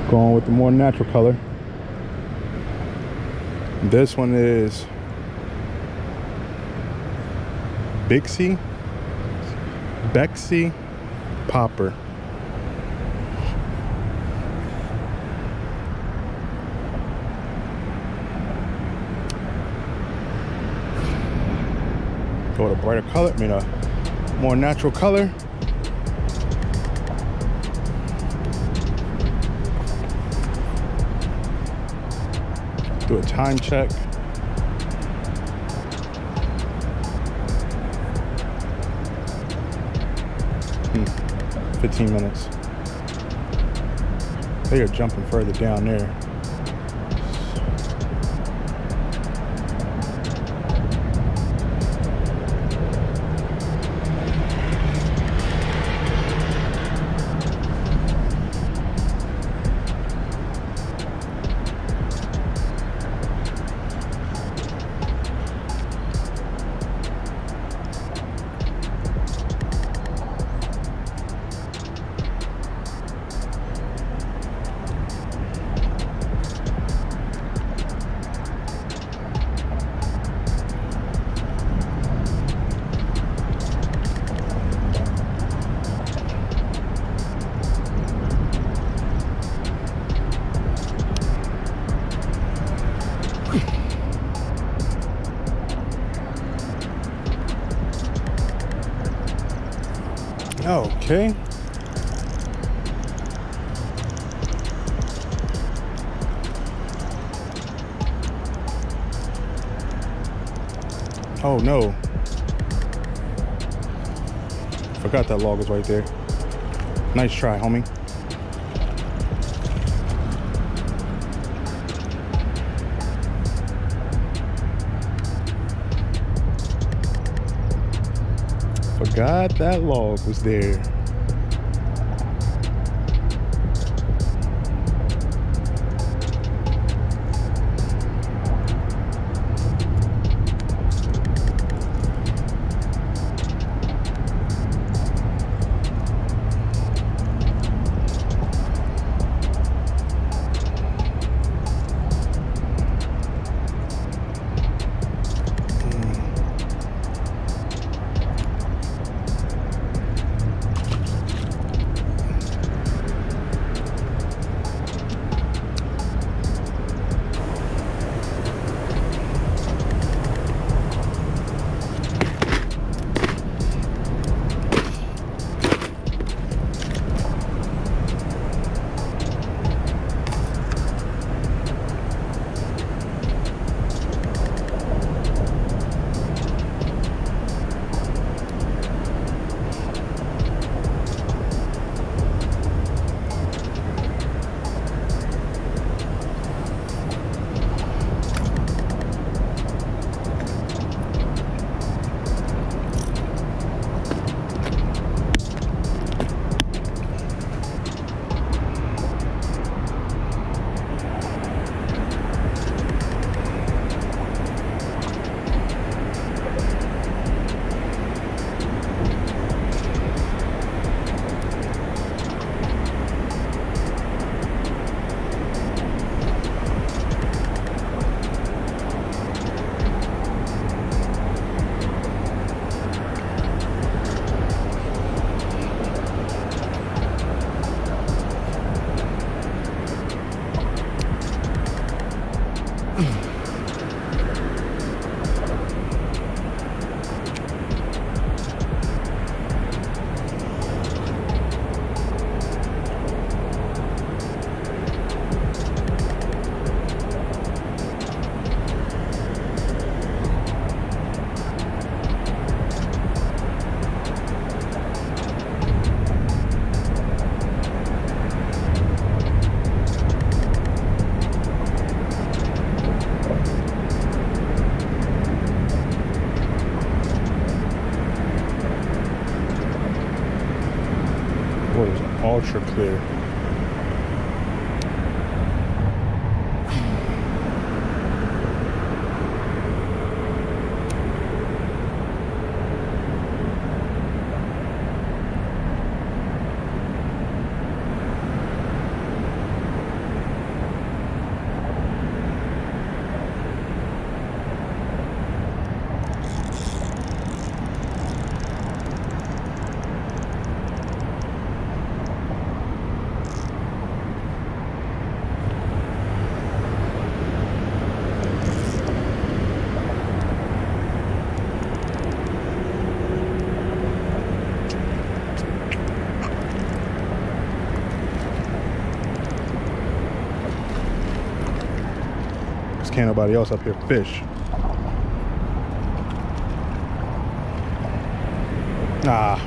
Going with the more natural color. This one is Bexy Popper. Go with a brighter color, I mean a more natural color. Do a time check. 15 minutes. They are jumping further down there. Okay. Oh no. Forgot that log was right there. Nice try, homie. Forgot that log was there. What is it? Ultra clear. can't nobody else up here fish. Nah.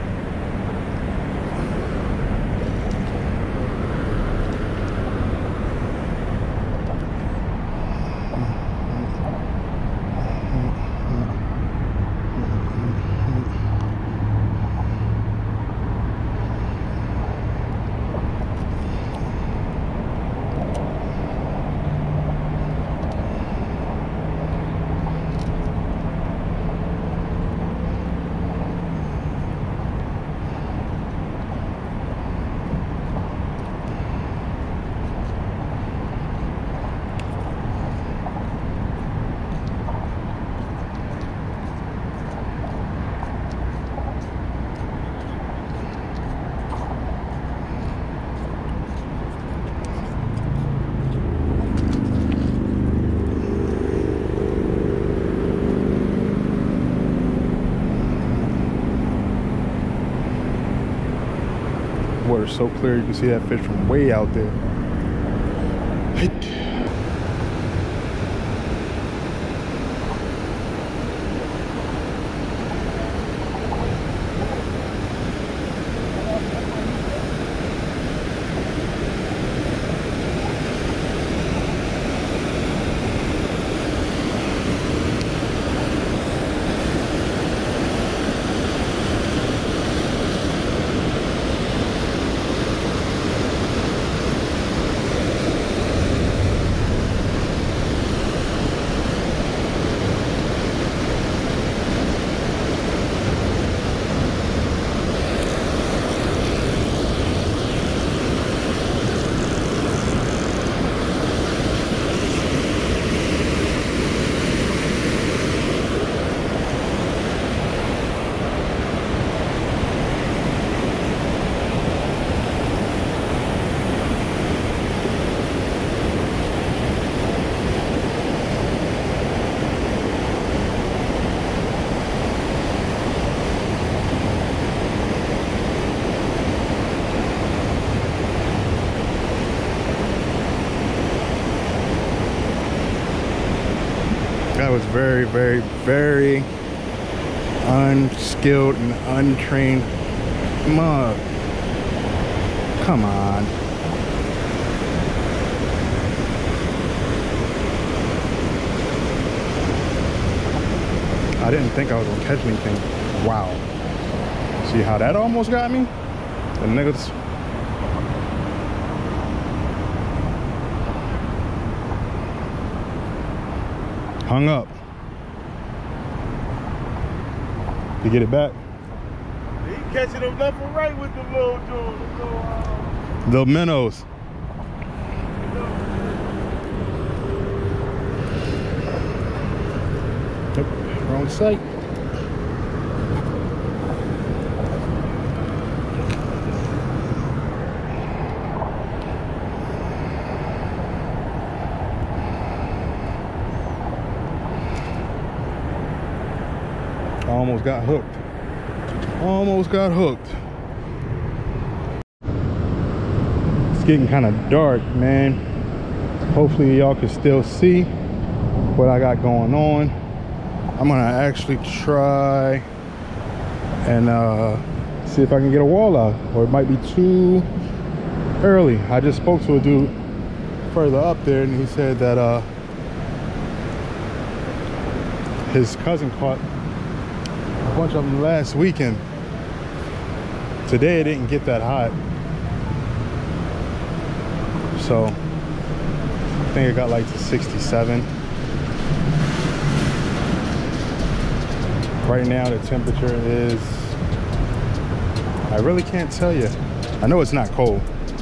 Water's so clear, you can see that fish from way out there. That was very, very, very unskilled and untrained mug. Come on. I didn't think I was gonna catch anything. Wow. See how that almost got me? The niggas. Hung up. You get it back? He catching them left and right with the little dude. The minnows. Yep, wrong site. Almost got hooked. Almost got hooked. It's getting kind of dark, man. Hopefully y'all can still see what I got going on. I'm gonna actually try and see if I can get a walleye, or it might be too early. I just spoke to a dude further up there and he said that his cousin caught a bunch of them last weekend. Today it didn't get that hot, so I think it got like to 67. Right now the temperature is, I really can't tell you. I know it's not cold.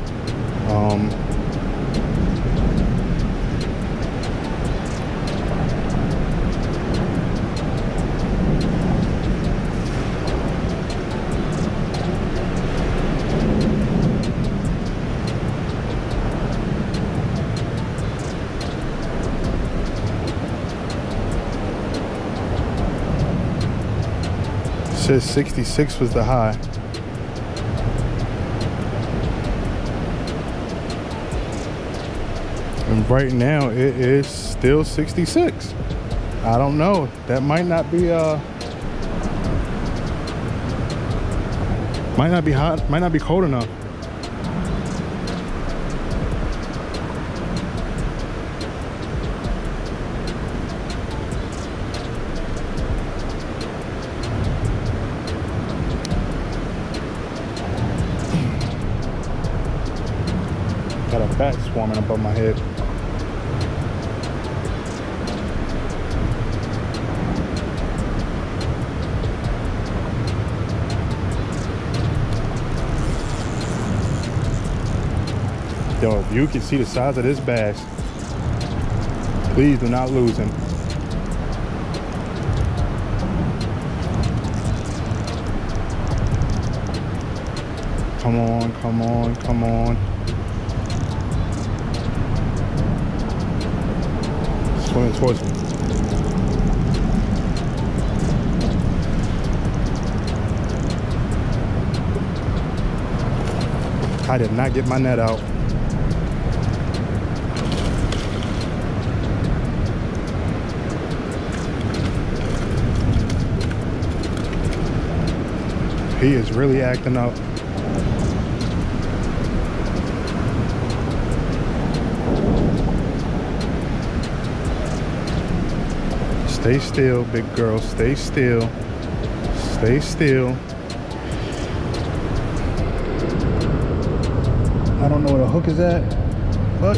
Says 66 was the high. And right now it is still 66. I don't know. That might not be might not be hot, might not be cold enough. Got a bat swarming above my head. Yo, if you can see the size of this bass, please do not lose him. Come on, come on, come on. Swimming towards me. I did not get my net out. He is really acting up. Stay still, big girl. Stay still. Stay still. I don't know where the hook is at, but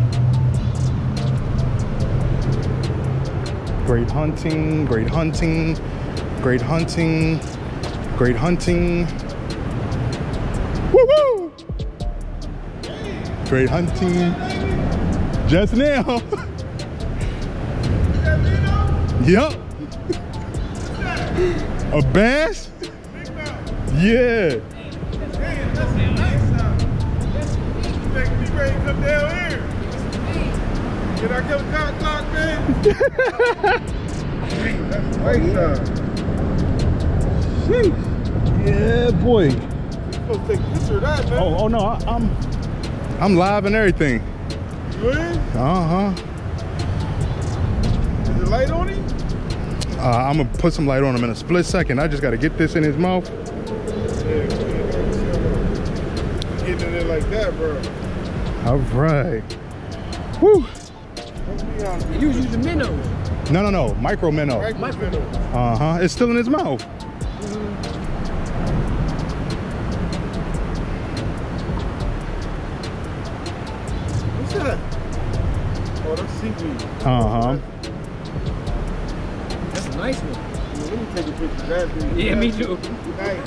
great hunting, great hunting, great hunting, great hunting. Woo woo! Great hunting. Just now. Yup. A bass? Yeah. Come down here. Can I come cock, man? That's nice time. Sheesh. Yeah, boy. You're supposed to take a picture of that, man. Oh no, I'm live and everything. You in? Uh-huh. Is the light on him? I'm gonna put some light on him in a split second. I just gotta get this in his mouth. Yeah, getting in there like that, bro. All right. Woo. You was using minnows. No. Micro minnow. Micro. Uh-huh. It's still in his mouth. What's that? Oh, that's seaweed. Uh-huh. That's a nice one. Let me take a picture of that thing. Yeah, me too. Nice.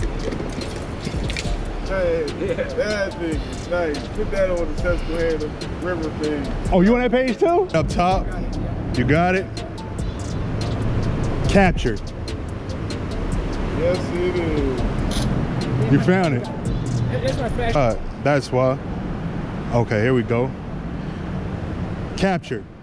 That thing is nice. Put that on the Susquehanna River thing. Oh, you on that page too? Up top. You got it? Captured. Yes, it is. You found it. That's my flash. That's why. Okay, here we go. Captured.